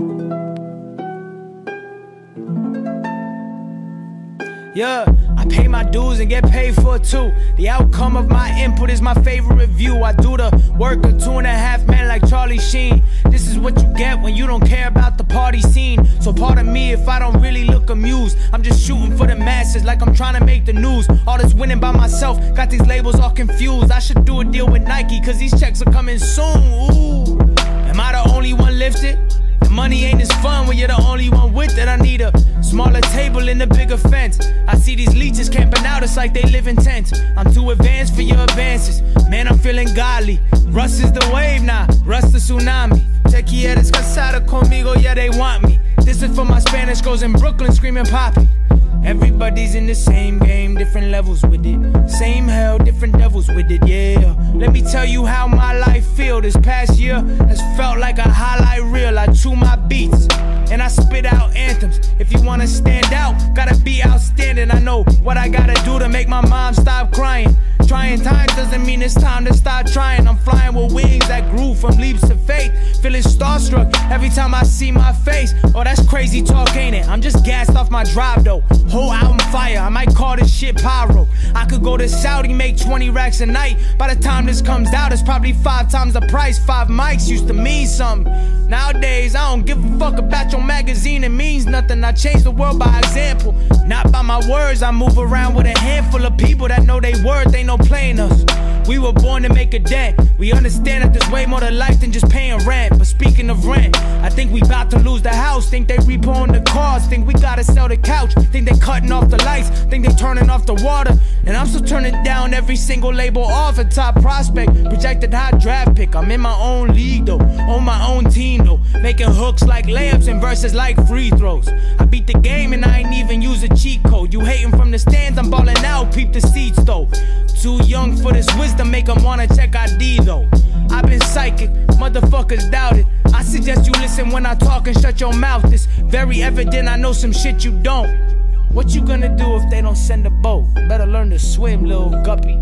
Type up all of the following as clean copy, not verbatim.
Yeah, I pay my dues and get paid for it too. The outcome of my input is my favorite review. I do the work of 2.5 men like Charlie Sheen. This is what you get when you don't care about the party scene. So pardon me if I don't really look amused. I'm just shooting for the masses like I'm trying to make the news. All this winning by myself, got these labels all confused. I should do a deal with Nike cause these checks are coming soon. Ooh, am I the only one lifted? The money ain't as fun when you're the only one with it. I need a smaller table and a bigger fence. I see these leeches camping out, it's like they live in tents. I'm too advanced for your advances. Man, I'm feeling godly. Russ is the wave now, Russ the tsunami. Te quieres casar conmigo, yeah, they want me. This is for my Spanish girls in Brooklyn screaming poppy. Everybody's in the same game, different levels with it. Same hell, different devils with it, yeah. Let me tell you how my life feel. This past year has felt like a highlight reel. I chew my beats and I spit out anthems. If you wanna stand out, gotta be outstanding. I know what I gotta do to make my mom stop crying. Trying times doesn't mean it's time to stop trying. I'm flying with wings that grew from leaps of faith. Feeling starstruck every time I see my face. Oh, that's crazy talk, ain't it? I'm just gassed off my drive though. Whole album fire, I might call this shit pyro. I could go to Saudi, make 20 racks a night. By the time this comes out, it's probably 5 times the price. 5 mics used to mean something. Nowadays, I don't give a fuck about your magazine, it means nothing. I change the world by example, not by my words. I move around with a handful of people that know they worth, ain't no playing us. We were born to make a dent. We understand that there's way more to life than just paying rent. But speaking of rent, I think we about to lose the house. Think they repoing the cars, think we gotta sell the couch. Think they cutting off the lights, think they turning off the water. And I'm still turning down every single label offer. Top prospect, projected high draft pick. I'm in my own league though, on my own team though. Making hooks like layups and verses like free throws. I beat the game and I ain't even use a cheat code. You hating from the stands, I'm balling out, peep the seats though. Too young for this wisdom, make them wanna check ID though. I've been psychic, motherfuckers doubt it. I suggest you listen when I talk and shut your mouth. It's very evident I know some shit you don't. What you gonna do if they don't send a boat? Better learn to swim, little guppy.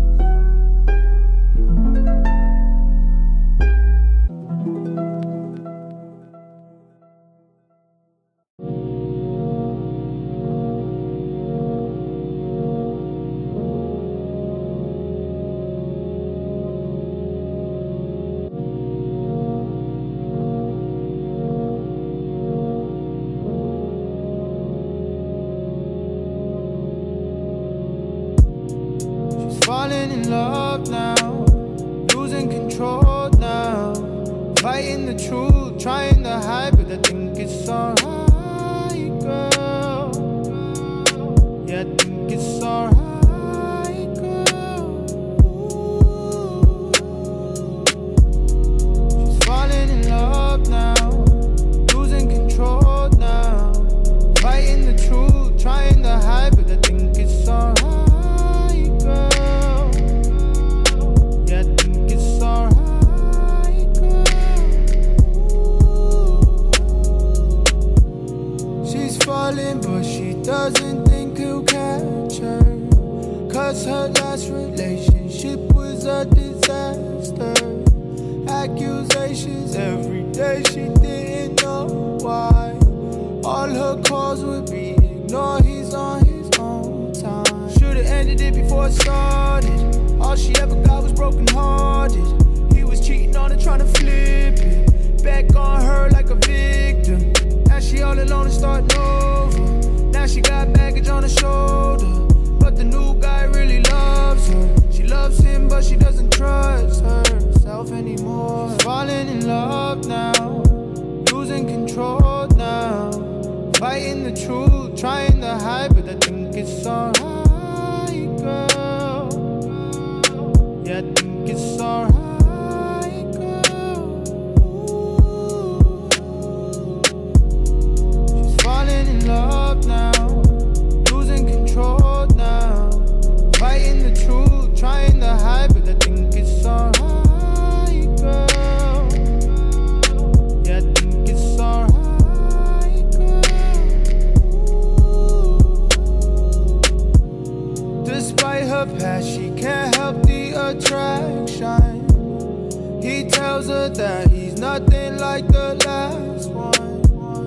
Falling in love now, losing control now. Fighting the truth, trying to hide, but I think it's alright, girl. Yeah, I think it's alright, girl. She's falling in love now, losing control now. Fighting the truth, trying to hide, but I think it's alright. But she doesn't think he'll catch her, cause her last relationship was a disaster. Accusations every day, she didn't know why. All her calls would be ignored, he's on his own time. Should've ended it before it started. All she ever got was broken hearted. He was cheating on her, trying to flip it back on her like a victim. Now she all alone and starting over. Now she got baggage on her shoulder, but the new guy really loves her. She loves him, but she doesn't trust herself anymore. She's falling in love now, losing control now. Fighting the truth, trying to hide, but I think it's alright, girl. Yeah, I think it's alright. Love now, losing control now. Fighting the truth, trying to hide, but I think it's alright, girl. Yeah, I think it's alright, girl. Despite her past, she can't help the attraction. He tells her that he's nothing like the last one.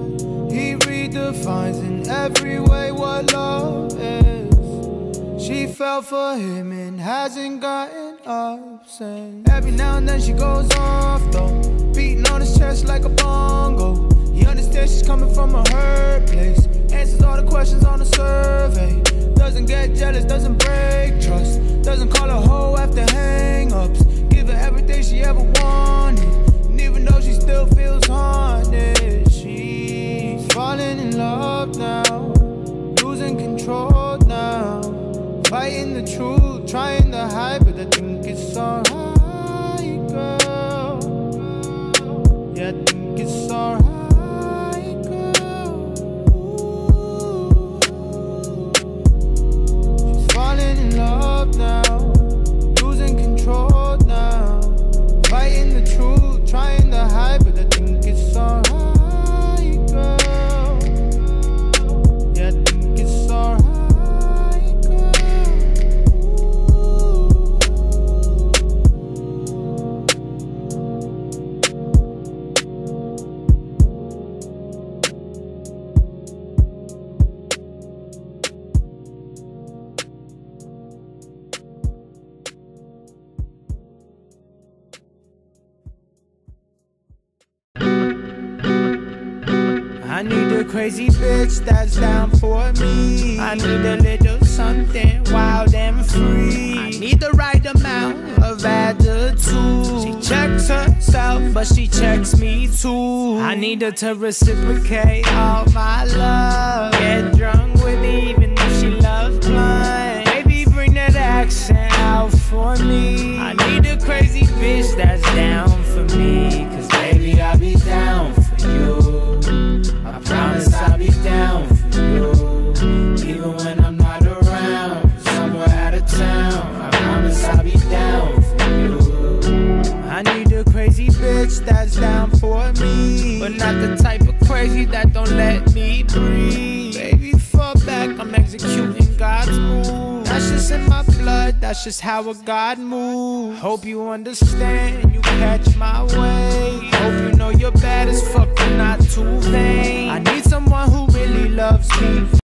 He redefines in every way what love is. She fell for him and hasn't gotten up since. Every now and then she goes off though, beating on his chest like a bongo. He understands she's coming from a hurt place, answers all the questions on the survey. Doesn't get jealous, doesn't break trust, doesn't call a hoe after hang-ups. Give her everything she ever wanted, and even though she still feels haunted, she's falling in love now, losing control now, fighting the truth, trying to hide, but I think it's alright, girl. Yeah, I think it's alright, girl. She's falling in love now, losing control now, fighting the truth, trying to hide, but I think it's alright, girl. Yeah, I think it's alright. I need a crazy bitch that's down for me. I need a little something wild and free. I need the right amount of attitude. She checks herself, but she checks me too. I need her to reciprocate all my love. Get drunk with me even if she loves blunt. Baby, bring that accent out for me. I need a crazy bitch that's down for me. Cause baby, I'll be down for you. I promise I'll be down for you, even when I'm not around, somewhere out of town. I promise I'll be down for you. I need a crazy bitch that's down for me, but not the type of crazy that don't let me breathe. Baby, fall back, I'm executing God's move. That's just in my blood, that's just how a God moves. Hope you understand, you catch my way. Hope you know you're bad as fuck, but not too vain. I need someone who really loves me.